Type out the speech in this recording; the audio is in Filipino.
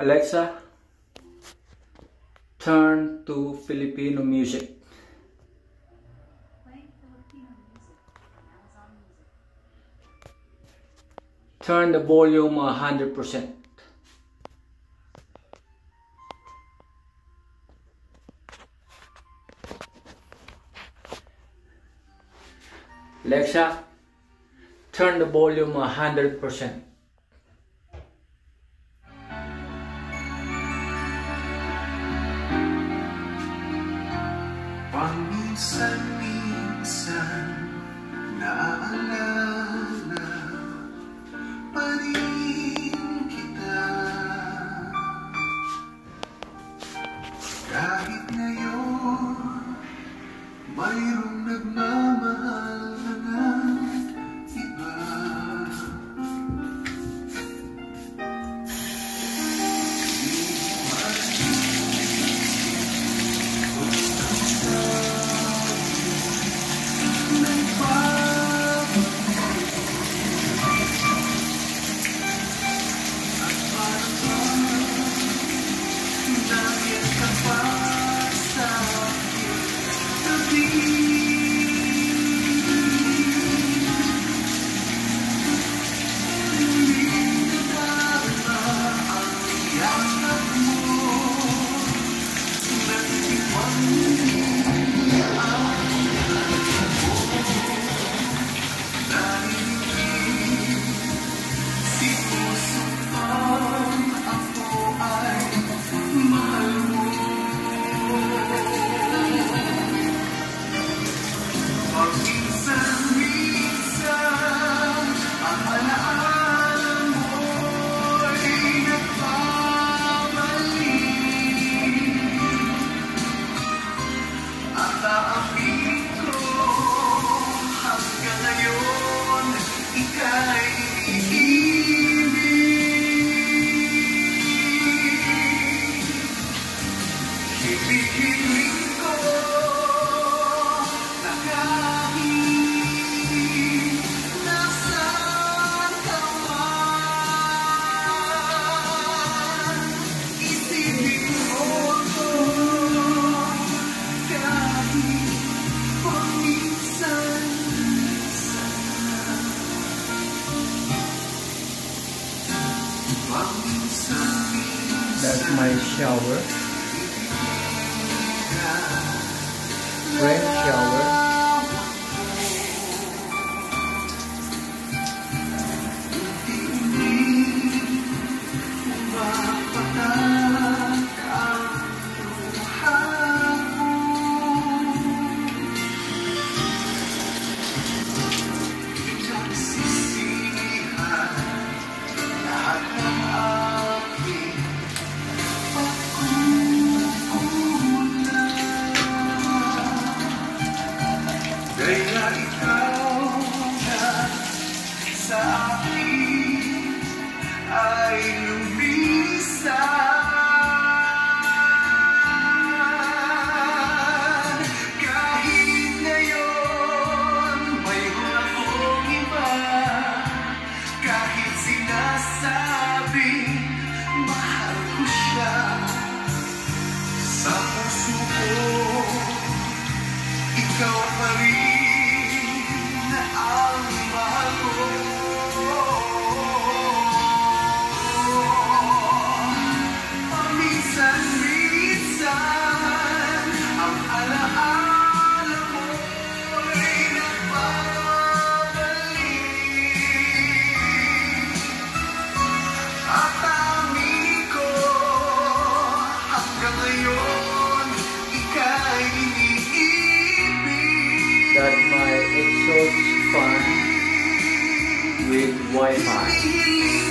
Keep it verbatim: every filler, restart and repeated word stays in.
Alexa, turn to Filipino music. Playing Filipino music on Amazon Music. Turn the volume one hundred percent. Alexa, turn the volume one hundred percent. Paminsan-minsan naaalala pa rin kita, kahit ngayon mayroong nagmamahal na ng iba. That's my shower. Rain shower. Kaya ikaw na sa akin ay lumisan. Kahit ngayon mayroon akong iba, kahit sinasabing mahal ko siya, sa puso ko ikaw pa rin ang mahal ko. Paminsan-minsan ang alaala mo'y nagbabalik, at amin ko hanggang ngayon ika'y iniibig. That's my exhaust fan with Wi-Fi.